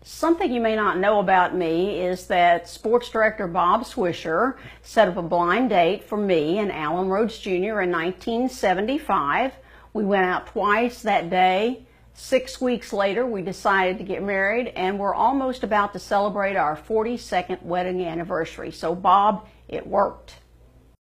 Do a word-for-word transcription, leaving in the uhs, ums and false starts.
Something you may not know about me is that sports director Bob Swisher set up a blind date for me and Alan Rhodes Junior in nineteen seventy-five. We went out twice that day. Six weeks later, we decided to get married, and we're almost about to celebrate our forty-second wedding anniversary. So, Bob, it worked.